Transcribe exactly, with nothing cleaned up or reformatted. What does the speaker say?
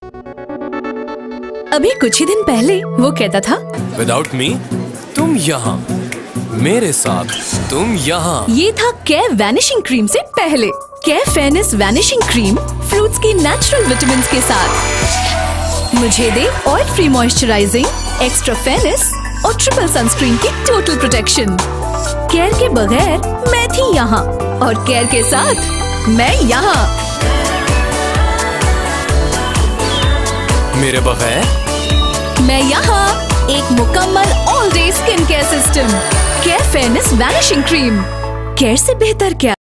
अभी कुछ ही दिन पहले वो कहता था, विदाउट मी तुम यहाँ, मेरे साथ तुम यहाँ। ये था केयर वैनिशिंग क्रीम से पहले। Care fairness vanishing cream fruits की नेचुरल विटामिन के साथ मुझे दे oil free moisturizing, extra fairness और ट्रिपल सनस्क्रीन की टोटल प्रोटेक्शन। केयर के बगैर मैं थी यहाँ और केयर के साथ मैं यहाँ। मेरे बगैर मैं यहाँ। एक मुकम्मल all day skin care system. Care fairness vanishing cream. Care से बेहतर क्या?